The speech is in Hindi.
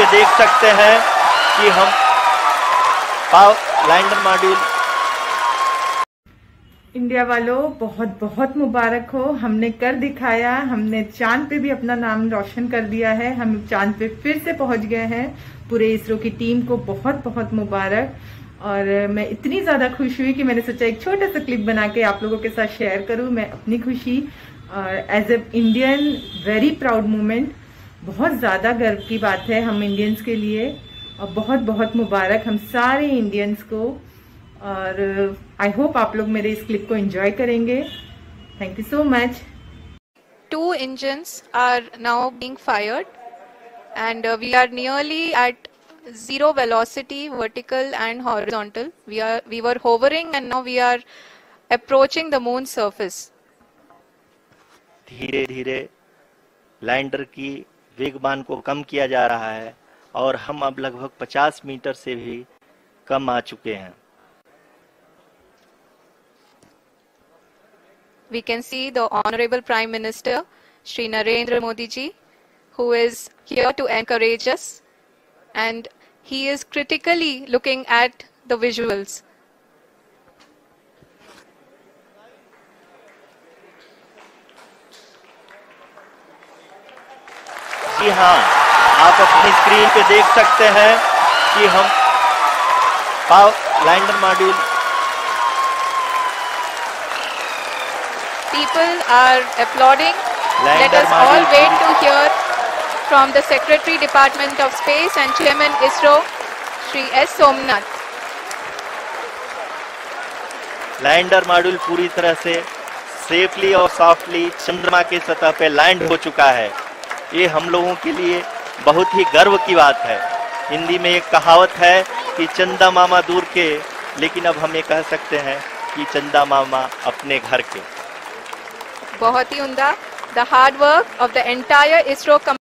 देख सकते हैं कि हम लैंडर मॉड्यूल। इंडिया वालों, बहुत बहुत मुबारक हो। हमने कर दिखाया, हमने चांद पे भी अपना नाम रोशन कर दिया है। हम चांद पे फिर से पहुंच गए हैं। पूरे इसरो की टीम को बहुत बहुत मुबारक। और मैं इतनी ज्यादा खुश हुई कि मैंने सोचा एक छोटा सा क्लिप बना के आप लोगों के साथ शेयर करूं मैं अपनी खुशी। और as a Indian very proud moment, बहुत ज्यादा गर्व की बात है हम इंडियंस के लिए। और बहुत बहुत मुबारक हम सारे इंडियंस को। और आई होप आप लोग मेरे इस क्लिप को एंजॉय करेंगे। Thank you so much. 2 engines are now being fired, and we are nearly at 0 velocity, vertical and horizontal. We were hovering, and now we are approaching the moon's surface. धीरे धीरे लैंडर की वेगमान को कम किया जा रहा है और हम अब लगभग 50 मीटर से भी कम आ चुके हैं। We can see the Honorable Prime Minister, Shri Narendra Modi ji, who is here to encourage us, and he is critically looking at the visuals. जी हाँ, आप अपनी स्क्रीन पे देख सकते हैं कि हम lander module. People are applauding. Let us all wait to hear from the Secretary Department of Space and Chairman ISRO, Shri S. Somnath. Lander module पूरी तरह से सेफली और सॉफ्टली चंद्रमा की सतह पे लैंड हो चुका है। ये हम लोगों के लिए बहुत ही गर्व की बात है। हिंदी में एक कहावत है कि चंदा मामा दूर के, लेकिन अब हम ये कह सकते हैं कि चंदा मामा अपने घर के। बहुत ही उम्दा। The hard work of the entire ISRO